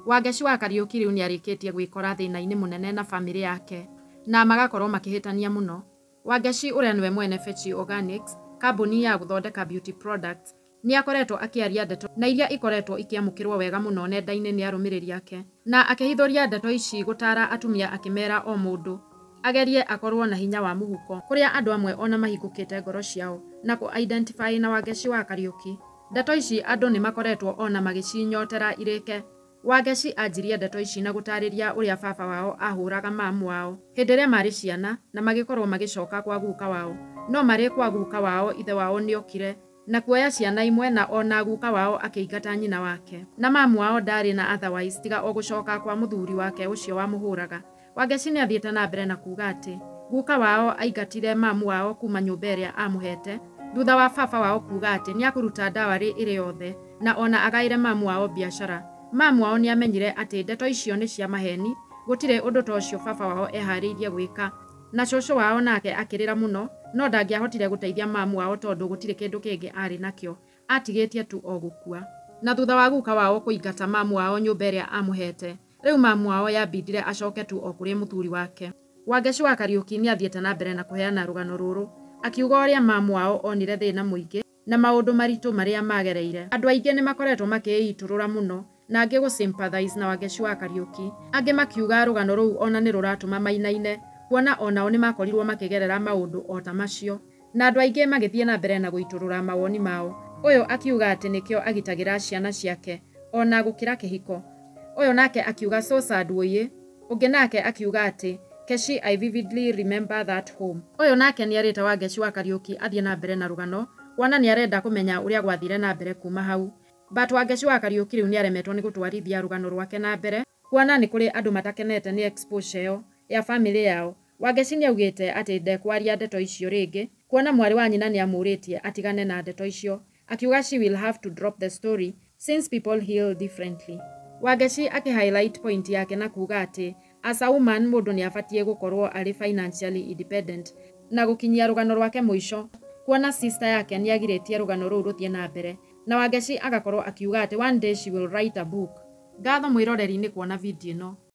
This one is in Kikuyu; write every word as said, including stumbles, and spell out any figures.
Wangeci wa Kariuki riu niarĩkĩtie gwĩkora thĩna-inĩ mũnene na bamĩrĩ yake na magakorwo makĩhĩtania mũno. Wangeci ũrĩa nĩwe mwene Fetchi Organics, kambuni ya gũthondeka beauty products, nĩ akoretwo akĩaria ndeto na iria ikoretwo ikiamũkĩrwo wega mũno nenda-inĩ nĩ arũmĩrĩri ake, na akĩhithũria ndeto ici gũtara atumia akĩmera o mũndũ agerie akorwo na hinya wa mũhuko, kũrĩa andũ amwe ona mahingũkĩte ngoro ciao na kũ-identify na Wangeci wa Kariuki. Ndeto ici andũ nĩ makoretwo ona magĩcinyotera irĩke. Wangeci anjirie ndeto ici na gũtarĩria ũrĩa baba wao ahũraga mamu wao hĩndĩ ĩrĩa marĩ ciana na magĩkorwo magĩcoka kwa guka wao, no marĩ kwa guka wao ithe wao nĩokire na kuoya ciana imwe na ona guka wao akĩingata nyina wake, na mamu wao ndarĩ na otherwise tiga o gũcoka kwa mũthuri wake ũcio wamũhũraga. Wangeci nĩ athiĩte na mbere na kuuga atĩ guka wao aingatire mamu wao kuma nyũmba ĩrĩa amũhete thutha wa baba wao kuuga atĩ nĩ akũruta ndawa ĩrĩ yothe na ona agaĩre mamu wao biacara. Mamu wao nĩ amenyire atĩ ndeto icio nĩ cia maheni, gũtirĩ ũndũ ta ũcio baba wao eharĩirie gwĩka, na cũcũ wao nake akĩrĩra mũno, no ndangĩahotire gũteithia mamu wao tondũ gũtirĩ kĩndũ kĩngĩ arĩ nakĩo, atigĩtie tu o gũkua. Na thutha wa guka wao kũingata mamu wao nyũmba ĩrĩa amũhete, rĩu mamu wao yambindire acoke tu o kũrĩ mũthuri wake. Wangeci wa Kariuki nĩ athiĩte na mbere na kũheana rũgano rũrũ, akiuga ũrĩa mamu wao onire thĩna mũingĩ na maũndũ maritũ marĩa magereire. Andũ aingĩ nĩ makoretwo makĩĩitũrũra mũno na angĩ gũ-sympathize na Wangeci wa Kariuki, angĩ makiuga rũgano rũu ona nĩ rũratũma mainaine, kuona onao nĩ makorirwo makĩgerera maũndũ o ta macio, na andũ aingĩ magĩthiĩ na mbere na gũitũrũra mawoni mao. Ũyũ akiuga atĩ nĩkĩo agitagĩra ciana ciake ona gũkĩra kĩhiko. Ũyũ nake akiuga so sad wũiye. Ũngĩ nake akiuga atĩ Keshi, I vividly remember that home. Ũyũ nake nĩ arĩte Wangeci wa Kariuki athiĩ na mbere na rũgano, kuona nĩ arenda kũmenya ũrĩa gwathire na mbere kuma hau. But Wangeci wa Kariuki rĩu nĩ aremetwo nĩ gũtwarithia rũgano rwake na mbere, kuona nĩ kũrĩ andũ matakenete nĩ exposure ĩyo ya bamĩrĩ yao. Wangeci nĩ augĩte atĩ ndekwaria ndeto icio rĩngĩ, kuona mwarĩ wa nyina nĩ amũrĩtie atigane na ndeto icio, akiuga she will have to drop the story since people heal differently. Wangeci akĩ-highlight point yake na kuuga atĩ as a woman mũndũ nĩ abatiĩ gũkorwo arĩ financially independent na gũkinyia rũgano rwake mũico, kuona sister yake nĩ agirĩtie rũgano rũu rũthiĩ na mbere, na Wangeci agakorwo akiuga atĩ one day she will write a book. Ngatho mwĩroreri nĩ kuona video ĩno.